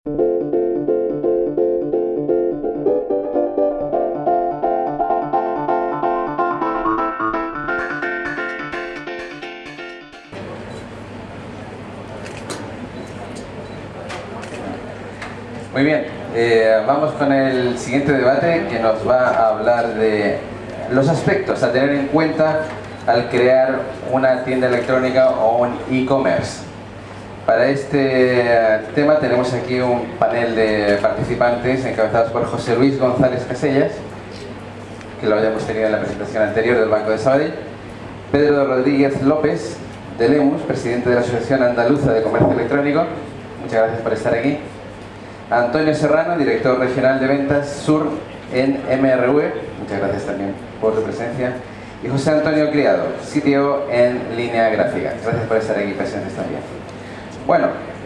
Muy bien, vamos con el siguiente debate que nos va a hablar de los aspectos a tener en cuenta al crear una tienda electrónica o un e-commerce. Para este tema tenemos aquí un panel de participantes encabezados por José Luis González Casellas, que lo habíamos tenido en la presentación anterior del Banco de Sabadell, Pedro Rodríguez López de Lemus, presidente de la Asociación Andaluza de Comercio Electrónico, muchas gracias por estar aquí, Antonio Serrano, director regional de ventas Sur en MRV, muchas gracias también por tu presencia, y José Antonio Criado, CTO en Línea Gráfica. Gracias por estar aquí presentes también. Bueno,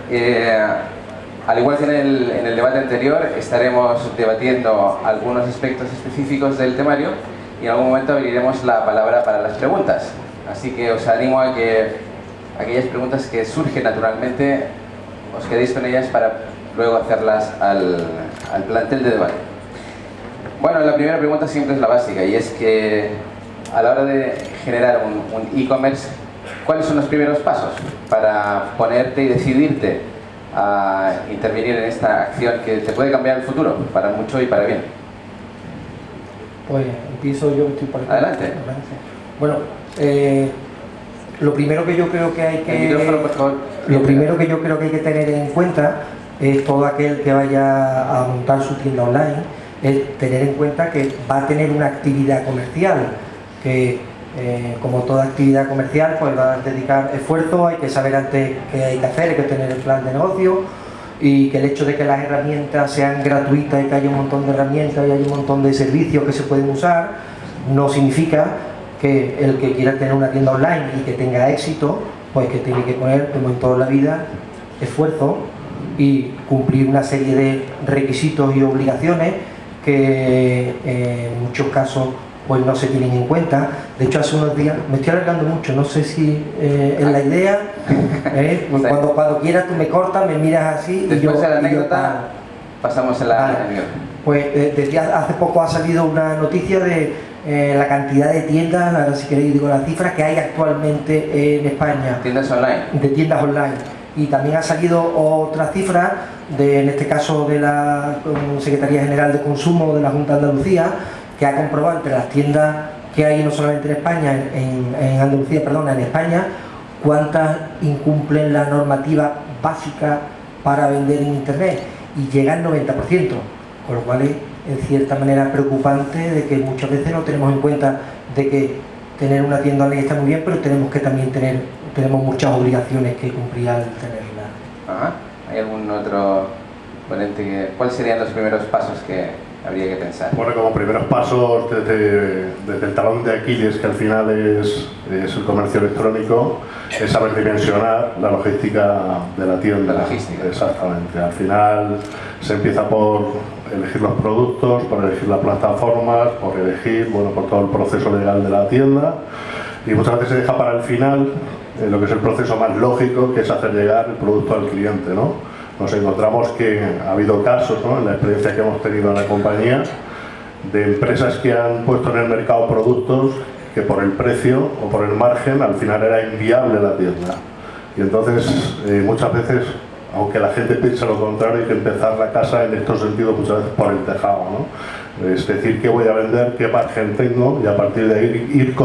al igual que en el debate anterior, estaremos debatiendo algunos aspectos específicos del temario y en algún momento abriremos la palabra para las preguntas. Así que os animo a que aquellas preguntas que surgen naturalmente os quedéis con ellas para luego hacerlas al plantel de debate. Bueno, la primera pregunta siempre es la básica, y es que a la hora de generar un e-commerce, ¿cuáles son los primeros pasos para ponerte y decidirte a intervenir en esta acción que te puede cambiar el futuro, para mucho y para bien? Pues empiezo yo, estoy por aquí. Adelante. Bueno, lo primero que yo creo que hay que... El micrófono, por favor. Lo primero que yo creo que hay que tener en cuenta es todo aquel que vaya a montar su tienda online, es tener en cuenta que va a tener una actividad comercial, que como toda actividad comercial pues va a dedicar esfuerzo, hay que saber antes qué hay que hacer, hay que tener el plan de negocio, y que el hecho de que las herramientas sean gratuitas y que haya un montón de herramientas y hay un montón de servicios que se pueden usar, no significa que el que quiera tener una tienda online y que tenga éxito, pues que tiene que poner, como en toda la vida, esfuerzo y cumplir una serie de requisitos y obligaciones que en muchos casos pues no se tienen en cuenta. De hecho, hace unos días, me estoy alargando mucho, no sé si es la idea, pues Sí. cuando quieras tú me cortas, me miras así. Después y yo, de la y yo anécdota pasamos a la Vale. anécdota. Pues desde hace poco ha salido una noticia de la cantidad de tiendas, ahora si queréis digo las cifras, que hay actualmente en España. Tiendas online. De tiendas online. Y también ha salido otra cifra, en este caso de la Secretaría General de Consumo de la Junta de Andalucía, que ha comprobado entre las tiendas que hay no solamente en España, en Andalucía, perdona, en España, cuántas incumplen la normativa básica para vender en Internet, y llega al 90%, con lo cual es en cierta manera preocupante de que muchas veces no tenemos en cuenta de que tener una tienda online está muy bien, pero tenemos que también tenemos muchas obligaciones que cumplir al tenerla. Ajá. ¿Hay algún otro ponente cuáles serían los primeros pasos que habría que pensar? Bueno, como primeros pasos desde el talón de Aquiles, que al final es el comercio electrónico, es saber dimensionar la logística de la tienda. La logística. Exactamente. Al final se empieza por elegir los productos, por elegir las plataformas, por elegir, bueno, por todo el proceso legal de la tienda, y muchas veces se deja para el final lo que es el proceso más lógico, que es hacer llegar el producto al cliente, ¿no? Nos encontramos que ha habido casos, ¿no?, en la experiencia que hemos tenido en la compañía, de empresas que han puesto en el mercado productos que por el precio o por el margen al final era inviable la tienda. Y entonces muchas veces, aunque la gente piensa lo contrario, hay que empezar la casa en estos sentidos muchas veces por el tejado, ¿no? Es decir, qué voy a vender, qué margen tengo, y a partir de ahí ir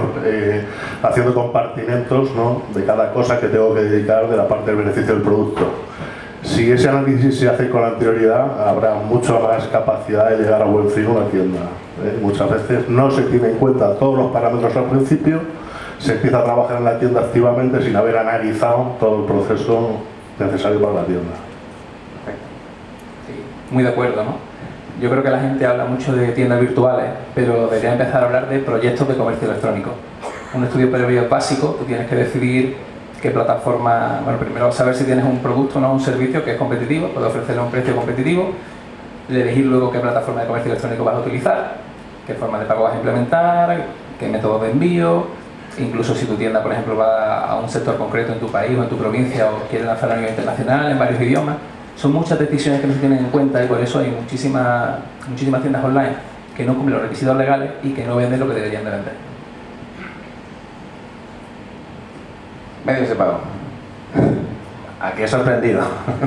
haciendo compartimentos, ¿no?, de cada cosa que tengo que dedicar de la parte del beneficio del producto. Si ese análisis se hace con anterioridad, habrá mucha más capacidad de llegar a buen fin una tienda. Muchas veces no se tiene en cuenta todos los parámetros al principio, se empieza a trabajar en la tienda activamente sin haber analizado todo el proceso necesario para la tienda. Perfecto. Sí, muy de acuerdo, ¿no? Yo creo que la gente habla mucho de tiendas virtuales, pero debería empezar a hablar de proyectos de comercio electrónico. Un estudio previo básico, tú tienes que decidir qué plataforma, bueno, primero saber si tienes un producto o no, un servicio que es competitivo, puede ofrecerle un precio competitivo, elegir luego qué plataforma de comercio electrónico vas a utilizar, qué forma de pago vas a implementar, qué método de envío, incluso si tu tienda, por ejemplo, va a un sector concreto en tu país o en tu provincia o quiere lanzar a nivel internacional en varios idiomas, Son muchas decisiones que no se tienen en cuenta y por eso hay muchísimas tiendas online que no cumplen los requisitos legales y que no venden lo que deberían de vender. Medios de pago. Aquí he sorprendido.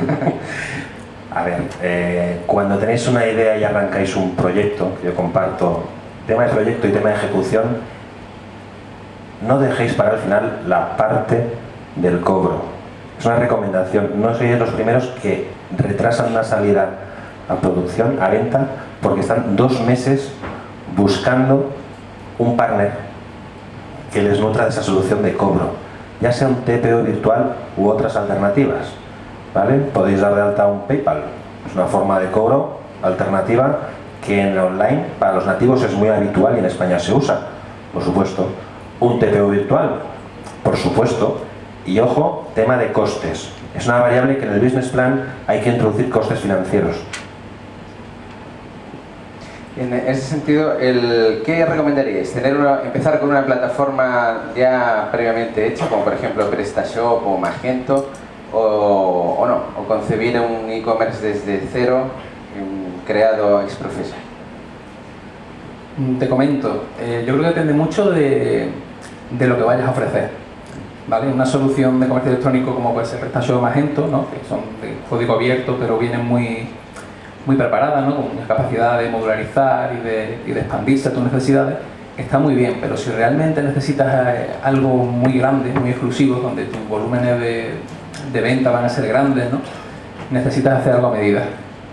A ver, cuando tenéis una idea y arrancáis un proyecto, yo comparto tema de proyecto y tema de ejecución, no dejéis para el final la parte del cobro. Es una recomendación, no sois los primeros que retrasan una salida a producción, a venta, porque están 2 meses buscando un partner que les nutra de esa solución de cobro, ya sea un TPO virtual u otras alternativas, ¿vale? Podéis dar de alta un PayPal, es una forma de cobro alternativa que en online para los nativos es muy habitual y en España se usa, por supuesto. Un TPO virtual, por supuesto. Y ojo, tema de costes. Es una variable que en el business plan hay que introducir costes financieros. En ese sentido, ¿qué recomendaríais? ¿Empezar con una plataforma ya previamente hecha, como por ejemplo PrestaShop o Magento, o no? ¿O concebir un e-commerce desde cero, creado ex profeso? Te comento, yo creo que depende mucho de lo que vayas a ofrecer, ¿vale? Una solución de comercio electrónico como puede ser PrestaShop o Magento, ¿no? Que son de código abierto pero vienen muy preparadas, ¿no? Con capacidad de modularizar y de expandirse a tus necesidades, está muy bien, pero si realmente necesitas algo muy grande, muy exclusivo, donde tus volúmenes de venta van a ser grandes, ¿no? Necesitas hacer algo a medida.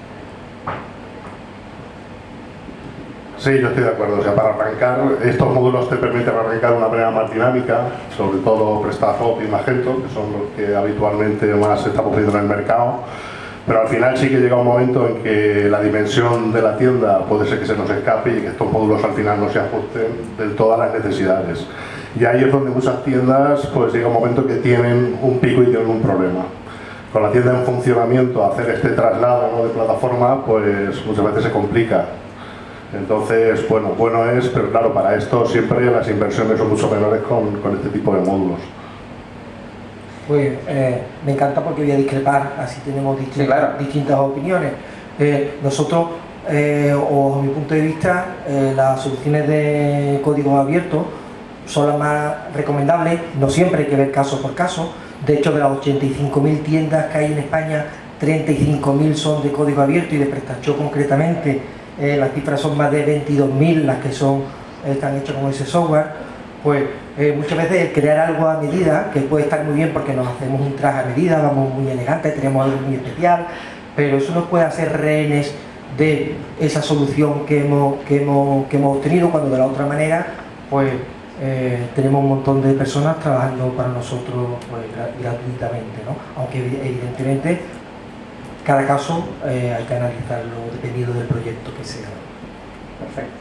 Sí, yo estoy de acuerdo. O sea, para arrancar, estos módulos te permiten arrancar de una manera más dinámica, sobre todo PrestaShop y Magento, que son los que habitualmente más se está poniendo en el mercado. Pero al final sí que llega un momento en que la dimensión de la tienda puede ser que se nos escape y que estos módulos al final no se ajusten del todo a las necesidades. Y ahí es donde muchas tiendas pues llega un momento que tienen un pico y tienen un problema. Con la tienda en funcionamiento, hacer este traslado, ¿no?, de plataforma, pues muchas veces se complica. Entonces, bueno es, pero claro, para esto siempre las inversiones son mucho menores con este tipo de módulos. Pues me encanta porque voy a discrepar, así tenemos distintas opiniones. Nosotros, o a mi punto de vista, las soluciones de código abierto son las más recomendables. No siempre hay que ver caso por caso. De hecho, de las 85.000 tiendas que hay en España, 35.000 son de código abierto, y de PrestaShop concretamente las cifras son más de 22.000 las que están hechas con ese software. Pues muchas veces crear algo a medida, que puede estar muy bien porque nos hacemos un traje a medida, vamos muy elegantes, tenemos algo muy especial, pero eso nos puede hacer rehenes de esa solución que hemos obtenido, cuando de la otra manera pues tenemos un montón de personas trabajando para nosotros pues, gratuitamente, ¿no? Aunque evidentemente cada caso hay que analizarlo dependiendo del proyecto que sea. Perfecto.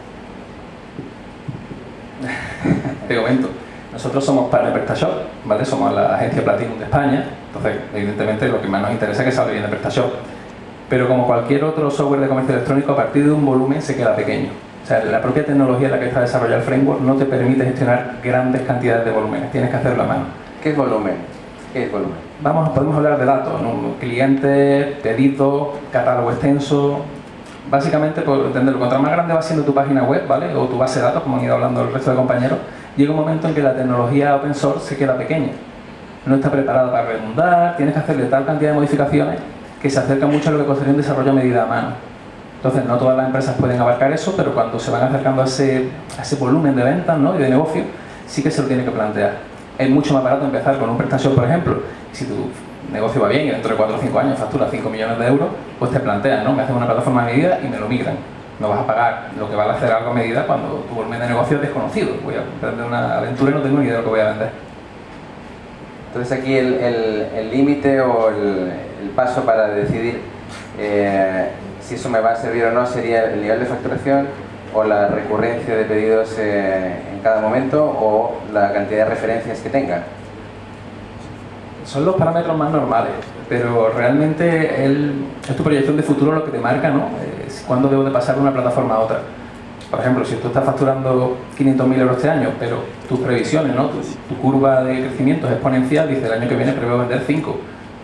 Te comento, nosotros somos partner de PrestaShop, ¿vale? Somos la agencia Platinum de España, entonces evidentemente lo que más nos interesa es que salga bien de PrestaShop. Pero como cualquier otro software de comercio electrónico, a partir de un volumen se queda pequeño. O sea, la propia tecnología en la que está desarrollado el framework no te permite gestionar grandes cantidades de volúmenes, tienes que hacerlo a mano. ¿Qué es volumen? ¿Qué es volumen? Podemos hablar de datos, ¿no? Clientes, pedidos, catálogo extenso. Básicamente, por entenderlo, cuanto más grande va siendo tu página web, ¿vale?, o tu base de datos, como han ido hablando el resto de compañeros, llega un momento en que la tecnología open source se queda pequeña. No está preparada para redundar, tienes que hacerle tal cantidad de modificaciones que se acerca mucho a lo que costaría un desarrollo a medida a mano. Entonces, no todas las empresas pueden abarcar eso, pero cuando se van acercando a ese volumen de ventas, ¿no?, y de negocio, sí que se lo tiene que plantear. Es mucho más barato empezar con un PrestaShop, por ejemplo. Si tu negocio va bien y dentro de 4 o 5 años factura 5 millones de euros, pues te planteas, ¿no?, me haces una plataforma a medida y me lo migran. No vas a pagar lo que vale hacer algo a medida cuando tu volumen de negocio es desconocido. Voy a emprender una aventura y no tengo ni idea de lo que voy a vender. Entonces aquí el límite o el paso para decidir si eso me va a servir o no sería el nivel de facturación, o la recurrencia de pedidos en cada momento, o la cantidad de referencias que tenga. Son los parámetros más normales, pero realmente es tu proyección de futuro lo que te marca, ¿no? Es cuándo debo de pasar de una plataforma a otra. Por ejemplo, si tú estás facturando 500.000 euros este año, pero tus previsiones, ¿no?, tu curva de crecimiento es exponencial, dice el año que viene preveo vender 5,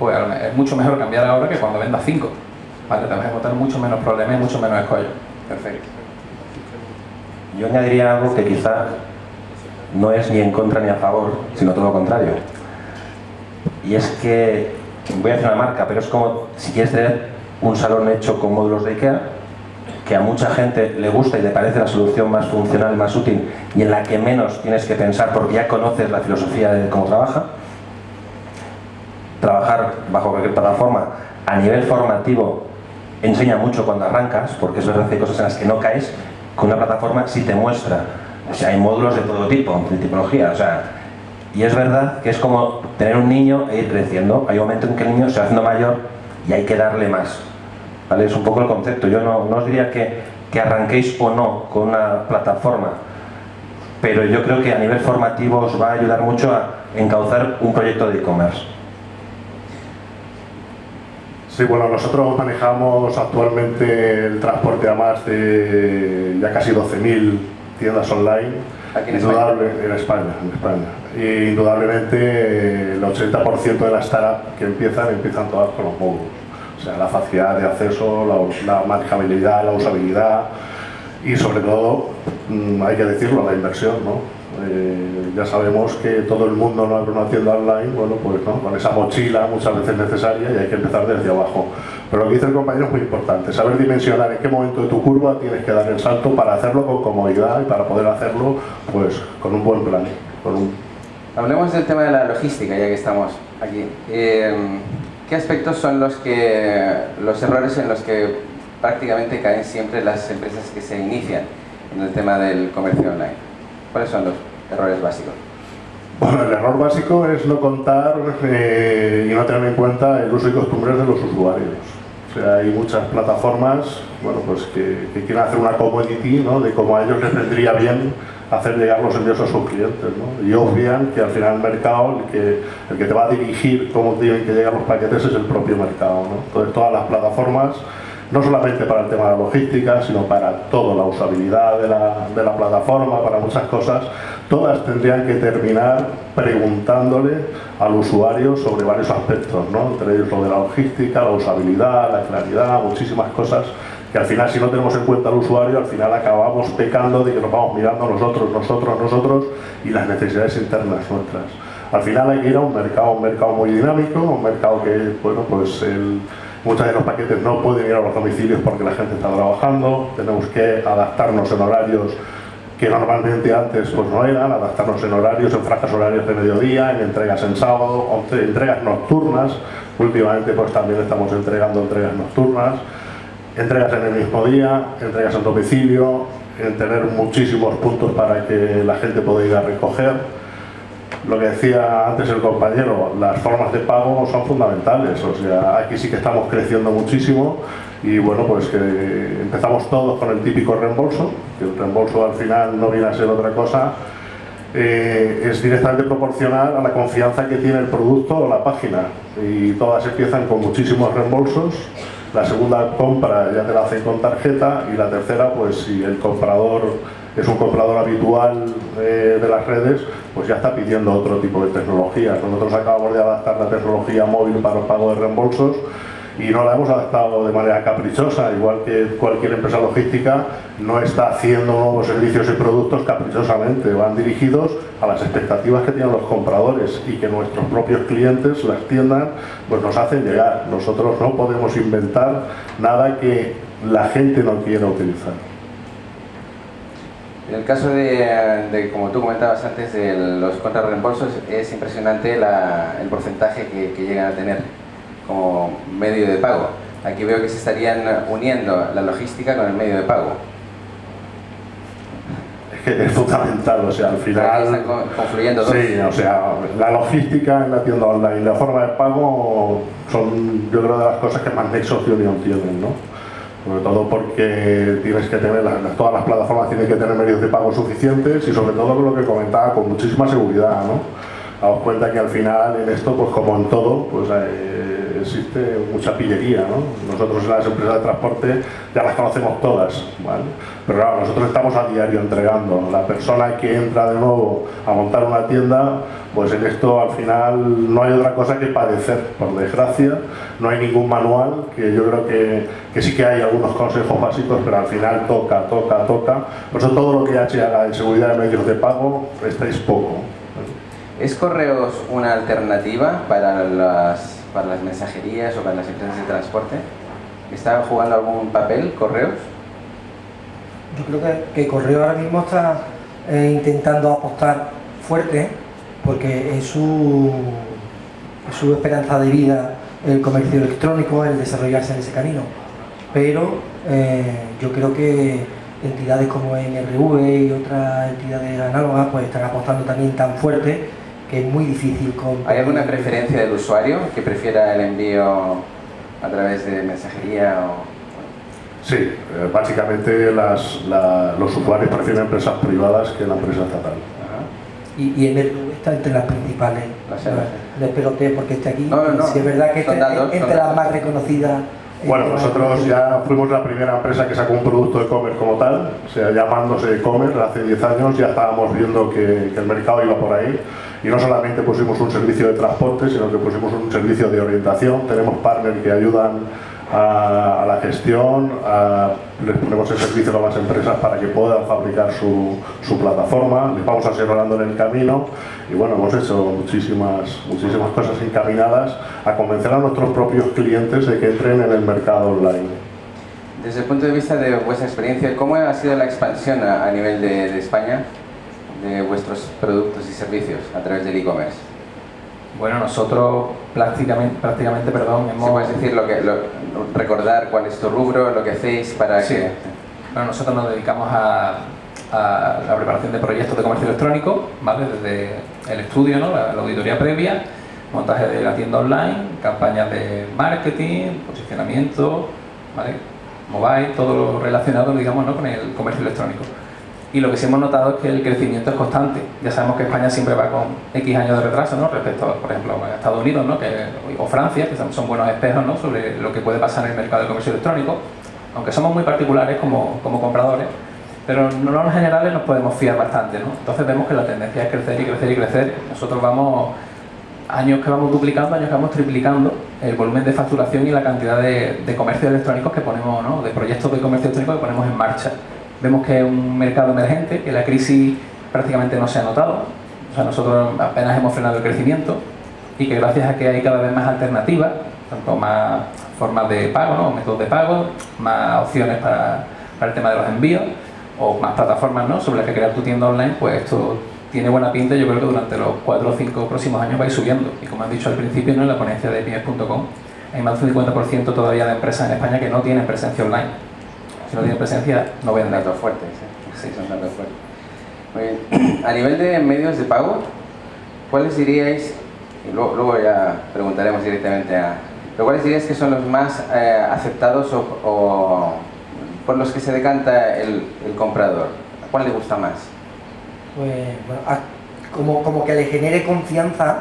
pues es mucho mejor cambiar ahora que cuando vendas 5. Vale, te vas a encontrar mucho menos problemas y mucho menos escollos. Perfecto. Yo añadiría algo que quizá no es ni en contra ni a favor, sino todo lo contrario. Y es que, voy a hacer una marca, pero es como si quieres tener un salón hecho con módulos de IKEA, que a mucha gente le gusta y le parece la solución más funcional, más útil y en la que menos tienes que pensar porque ya conoces la filosofía de cómo trabaja. Trabajar bajo cualquier plataforma a nivel formativo enseña mucho cuando arrancas, porque es verdad que hay cosas en las que no caes. Con una plataforma sí te muestra, o sea, hay módulos de todo tipo, de tipología, o sea, y es verdad que es como tener un niño e ir creciendo. Hay un momento en que el niño se va haciendo mayor y hay que darle más, ¿vale? Es un poco el concepto. Yo no os diría que arranquéis o no con una plataforma, pero yo creo que a nivel formativo os va a ayudar mucho a encauzar un proyecto de e-commerce. Sí, bueno, nosotros manejamos actualmente el transporte a más de ya casi 12.000 tiendas online. Aquí en España. En España. Y indudablemente el 80% de las startups que empiezan todas con los módulos. O sea, la facilidad de acceso, la manejabilidad, la usabilidad y sobre todo, hay que decirlo, la inversión, ¿no? Ya sabemos que todo el mundo no abre una tienda online, bueno, pues no, con esa mochila muchas veces necesaria y hay que empezar desde abajo. Pero lo que dice el compañero es muy importante, saber dimensionar en qué momento de tu curva tienes que dar el salto para hacerlo con comodidad y para poder hacerlo pues con un buen plan. Hablemos del tema de la logística, ya que estamos aquí. ¿Qué aspectos son los errores en los que prácticamente caen siempre las empresas que se inician en el tema del comercio online? ¿Cuáles son los errores básicos? Bueno, el error básico es no contar y no tener en cuenta el uso y costumbres de los usuarios. O sea, hay muchas plataformas, bueno, pues que quieren hacer una commodity, ¿no? De cómo a ellos les vendría bien hacer llegar los envíos a sus clientes, ¿no? Y obvian que al final el mercado, el que te va a dirigir cómo tienen que llegar los paquetes es el propio mercado, ¿no? Entonces todas las plataformas, no solamente para el tema de la logística, sino para toda la usabilidad de la plataforma, para muchas cosas, todas tendrían que terminar preguntándole al usuario sobre varios aspectos, ¿no? Entre ellos lo de la logística, la usabilidad, la claridad, muchísimas cosas que al final, si no tenemos en cuenta al usuario, al final acabamos pecando de que nos vamos mirando nosotros y las necesidades internas nuestras. Al final hay que ir a un mercado muy dinámico, un mercado que, bueno, pues muchos de los paquetes no pueden ir a los domicilios porque la gente está trabajando, tenemos que adaptarnos en horarios que normalmente antes pues no eran, adaptarnos en horarios, en franjas horarias de mediodía, en entregas en sábado, entregas nocturnas. Últimamente pues también estamos entregando entregas nocturnas, entregas en el mismo día, entregas en domicilio, en tener muchísimos puntos para que la gente pueda ir a recoger. Lo que decía antes el compañero, las formas de pago son fundamentales, o sea, aquí sí que estamos creciendo muchísimo y bueno, pues que empezamos todos con el típico reembolso, que el reembolso al final no viene a ser otra cosa, es directamente proporcional a la confianza que tiene el producto o la página y todas empiezan con muchísimos reembolsos. La segunda compra ya te la hacen con tarjeta y la tercera, pues si el comprador es un comprador habitual de las redes, pues ya está pidiendo otro tipo de tecnologías. Nosotros acabamos de adaptar la tecnología móvil para el pago de reembolsos y no la hemos adaptado de manera caprichosa, igual que cualquier empresa logística no está haciendo nuevos servicios y productos caprichosamente, van dirigidos a las expectativas que tienen los compradores y que nuestros propios clientes, las tiendas, pues nos hacen llegar. Nosotros no podemos inventar nada que la gente no quiera utilizar. En el caso de como tú comentabas antes, de los contrarreembolsos, es impresionante el porcentaje que llegan a tener como medio de pago. Aquí veo que se estarían uniendo la logística con el medio de pago. Es que es fundamental, o sea, al final... Están confluyendo dos. Sí, o sea, la logística en la tienda online y la forma de pago son, yo creo, de las cosas que más nexos de unión tienen, ¿no? Sobre todo porque tienes que tener, todas las plataformas tienen que tener medios de pago suficientes y sobre todo con lo que comentaba, con muchísima seguridad, ¿no? Daos cuenta que al final en esto, pues como en todo, pues existe mucha pillería, ¿no? Nosotros en las empresas de transporte ya las conocemos todas, ¿vale? Pero claro, nosotros estamos a diario entregando. La persona que entra de nuevo a montar una tienda, pues en esto al final no hay otra cosa que padecer, por desgracia. No hay ningún manual, que yo creo que sí que hay algunos consejos básicos, pero al final toca. Por eso todo lo que haga en seguridad de medios de pago, estáis poco. ¿Es Correos una alternativa para las mensajerías o para las empresas de transporte? ¿Está jugando algún papel Correos? Yo creo que Correo ahora mismo está intentando apostar fuerte, porque es su esperanza de vida el comercio electrónico, el desarrollarse en ese camino. Pero yo creo que entidades como NRV y otras entidades análogas pues están apostando también tan fuerte que es muy difícil competir. ¿Hay alguna preferencia del usuario que prefiera el envío a través de mensajería o...? Sí, básicamente los usuarios prefieren empresas privadas que la empresa estatal. Y NRV está entre las principales. Les peloté porque esté aquí. No. Si es verdad que está entre las más reconocidas. Bueno, nosotros ya fuimos la primera empresa que sacó un producto de e-commerce como tal, o sea, llamándose e-commerce. Hace 10 años ya estábamos viendo que el mercado iba por ahí, y no solamente pusimos un servicio de transporte, sino que pusimos un servicio de orientación. Tenemos partners que ayudan a la gestión, les ponemos el servicio a las empresas para que puedan fabricar su plataforma, les vamos asesorando en el camino, y bueno, hemos hecho muchísimas cosas encaminadas a convencer a nuestros propios clientes de que entren en el mercado online. Desde el punto de vista de vuestra experiencia, ¿cómo ha sido la expansión a nivel de España de vuestros productos y servicios a través del e-commerce? Bueno, nosotros prácticamente hemos... ¿Se puede decir recordar cuál es tu rubro, lo que hacéis para sí. que...? Bueno, nosotros nos dedicamos a la preparación de proyectos de comercio electrónico, ¿vale? Desde el estudio, ¿no? la auditoría previa, montaje de la tienda online, campañas de marketing, posicionamiento, ¿vale? Mobile, todo lo relacionado, digamos, ¿no? Con el comercio electrónico. Y lo que sí hemos notado es que el crecimiento es constante. Ya sabemos que España siempre va con X años de retraso, ¿no? Respecto a, por ejemplo, a Estados Unidos, ¿no? O Francia, que son buenos espejos, ¿no? Sobre lo que puede pasar en el mercado del comercio electrónico, aunque somos muy particulares como compradores, pero en normas generales nos podemos fiar bastante, ¿no? Entonces vemos que la tendencia es crecer y crecer y crecer. Nosotros vamos años que vamos duplicando, años que vamos triplicando el volumen de facturación y la cantidad de comercios electrónicos que ponemos, ¿no? De proyectos de comercio electrónico que ponemos en marcha. Vemos que es un mercado emergente, que la crisis prácticamente no se ha notado. O sea, nosotros apenas hemos frenado el crecimiento, y que gracias a que hay cada vez más alternativas, tanto más formas de pago, ¿no? Métodos de pago, más opciones para el tema de los envíos, o más plataformas, ¿no? Sobre las que crear tu tienda online, pues esto tiene buena pinta. Yo creo que durante los 4 o 5 próximos años va a ir subiendo. Y como han dicho al principio, ¿no? En la ponencia de pymes.com, hay más del 50% todavía de empresas en España que no tienen presencia online. Si no tiene presencia, no venden. Datos fuertes, sí, son datos fuertes. Muy bien. A nivel de medios de pago, ¿cuáles diríais, y luego ya preguntaremos directamente pero cuáles diríais que son los más aceptados o por los que se decanta el comprador? ¿A cuál le gusta más? Pues bueno, como que le genere confianza,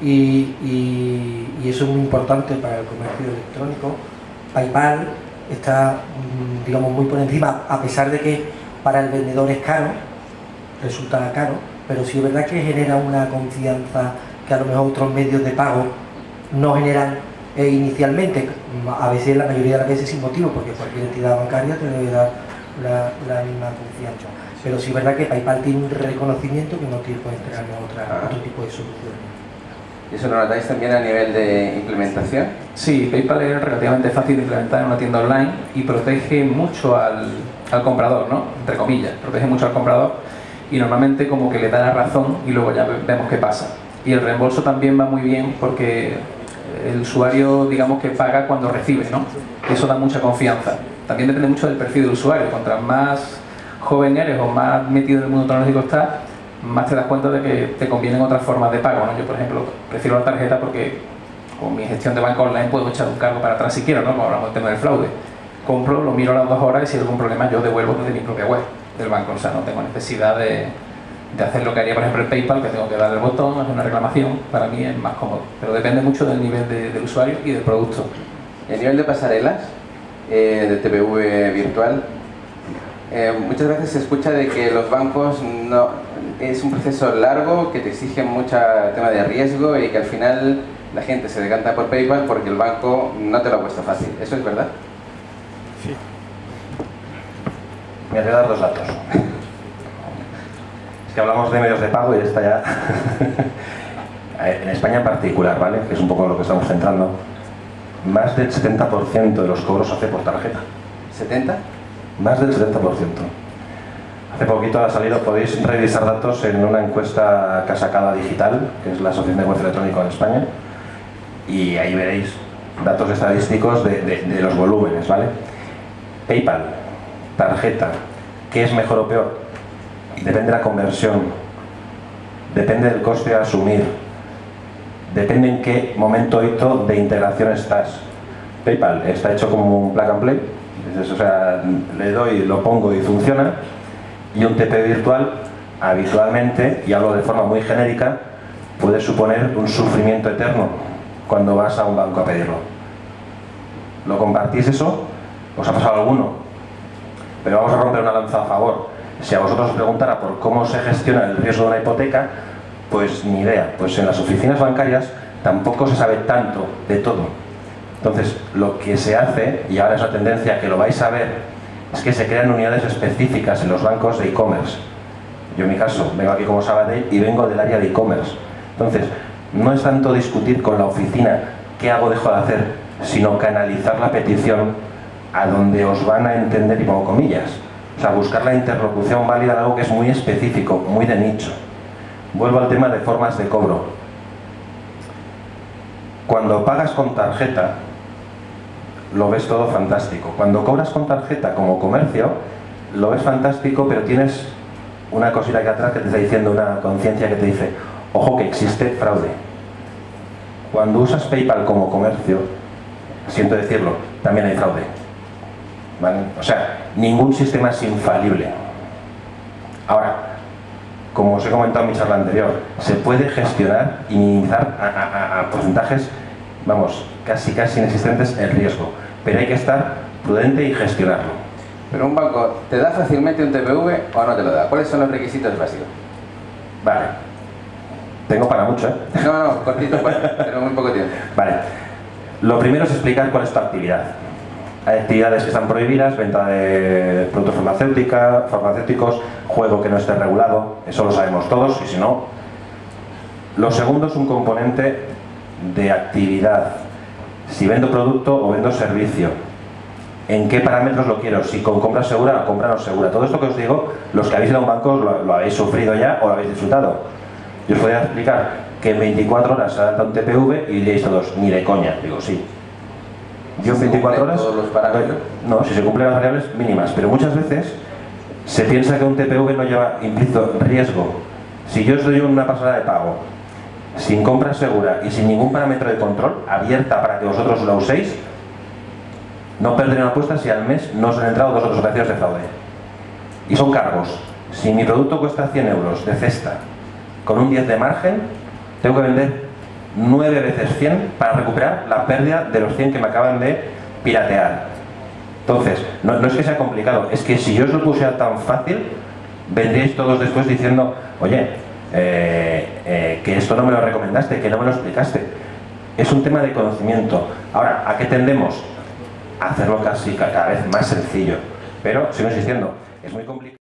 y eso es muy importante para el comercio electrónico. PayPal está, digamos, muy por encima, a pesar de que para el vendedor es caro, resulta caro, pero sí es verdad que genera una confianza que a lo mejor otros medios de pago no generan inicialmente, a veces, la mayoría de las veces sin motivo, porque cualquier entidad bancaria te debe dar la misma confianza. Pero sí es verdad que PayPal tiene un reconocimiento que no puede tener otro tipo de soluciones. ¿Y eso lo notáis también a nivel de implementación? Sí, PayPal es relativamente fácil de implementar en una tienda online y protege mucho al comprador, ¿no? Entre comillas, protege mucho al comprador, y normalmente como que le da la razón y luego ya vemos qué pasa. Y el reembolso también va muy bien porque el usuario, digamos, que paga cuando recibe, ¿no? Eso da mucha confianza. También depende mucho del perfil del usuario. Contra más joven eres o más metido en el mundo tecnológico estás, más te das cuenta de que te convienen otras formas de pago, ¿no? Yo, por ejemplo, prefiero la tarjeta porque con mi gestión de banco online puedo echar un cargo para atrás si quiero, ¿no? Como hablamos del tema del fraude. Compro, lo miro a las 2 horas y si hay algún problema yo devuelvo desde mi propia web del banco. O sea, no tengo necesidad de de hacer lo que haría, por ejemplo, el PayPal, que tengo que darle el botón, hacer una reclamación. Para mí es más cómodo, pero depende mucho del nivel del usuario y del producto. El nivel de pasarelas de TPV virtual, muchas veces se escucha de que los bancos no es un proceso largo que te exige mucho tema de riesgo y que al final la gente se decanta por PayPal porque el banco no te lo ha puesto fácil. ¿Eso es verdad? Sí. Me voy a dar 2 datos. Es que hablamos de medios de pago y esta ya... En España en particular, ¿vale? Que es un poco lo que estamos centrando. Más del 70% de los cobros se hace por tarjeta. ¿70? Más del 70%. Hace poquito ha salido, podéis revisar datos en una encuesta Casacada Digital, que es la Asociación de Comercio Electrónico en España, y ahí veréis datos estadísticos de los volúmenes, ¿vale? PayPal, tarjeta, ¿qué es mejor o peor? Depende de la conversión, depende del coste a asumir, depende en qué momento hito de integración estás. PayPal está hecho como un plug and play, o sea, le doy, lo pongo y funciona, y un TP virtual habitualmente, y hablo de forma muy genérica, puede suponer un sufrimiento eterno cuando vas a un banco a pedirlo. ¿Lo compartís eso? ¿Os ha pasado alguno? Pero vamos a romper una lanza a favor. Si a vosotros os preguntara por cómo se gestiona el riesgo de una hipoteca, pues ni idea. Pues en las oficinas bancarias tampoco se sabe tanto de todo. Entonces, lo que se hace, y ahora es la tendencia que lo vais a ver, es que se crean unidades específicas en los bancos de e-commerce. Yo en mi caso, vengo aquí como Sabadell y vengo del área de e-commerce. Entonces, no es tanto discutir con la oficina qué hago o dejo de hacer, sino canalizar la petición a donde os van a entender y pongo comillas. O sea, buscar la interlocución válida de algo que es muy específico, muy de nicho. Vuelvo al tema de formas de cobro. Cuando pagas con tarjeta, lo ves todo fantástico. Cuando cobras con tarjeta como comercio, lo ves fantástico, pero tienes una cosita aquí atrás que te está diciendo, una conciencia que te dice, ojo que existe fraude. Cuando usas PayPal como comercio, siento decirlo, también hay fraude. ¿Vale? O sea, ningún sistema es infalible. Ahora, como os he comentado en mi charla anterior, se puede gestionar y minimizar a porcentajes, vamos, casi inexistentes el riesgo, pero hay que estar prudente y gestionarlo. Pero un banco, ¿te da fácilmente un TPV o no te lo da? ¿Cuáles son los requisitos básicos? Vale. Tengo para mucho, ¿eh? No, cortito, pero muy poco tiempo. Vale. Lo primero es explicar cuál es tu actividad. Hay actividades que están prohibidas, venta de productos farmacéuticos, juego que no esté regulado, eso lo sabemos todos, y si no. Lo segundo es un componente de actividad. Si vendo producto o vendo servicio. ¿En qué parámetros lo quiero? Si con compra segura o compra no segura. Todo esto que os digo, los que habéis ido a un banco lo habéis sufrido ya o lo habéis disfrutado. Yo os podría explicar que en 24 horas se adapta un TPV y diréis todos, ni de coña. Digo, sí. Yo en 24 horas... todos los parámetros? No, si se cumplen las variables mínimas. Pero muchas veces se piensa que un TPV no lleva implícito riesgo. Si yo os doy una pasada de pago sin compra segura y sin ningún parámetro de control abierta para que vosotros la uséis, no perderé una apuesta si al mes no os han entrado 2 o 3 operaciones de fraude. Y son cargos. Si mi producto cuesta 100 euros de cesta con un 10 de margen, tengo que vender 9 veces 100 para recuperar la pérdida de los 100 que me acaban de piratear. Entonces, no es que sea complicado, es que si yo os lo pusiera tan fácil, vendríais todos después diciendo, oye, que esto no me lo recomendaste, que no me lo explicaste. Es un tema de conocimiento. Ahora, ¿a qué tendemos? A hacerlo casi cada vez más sencillo. Pero, sigo insistiendo, es muy complicado.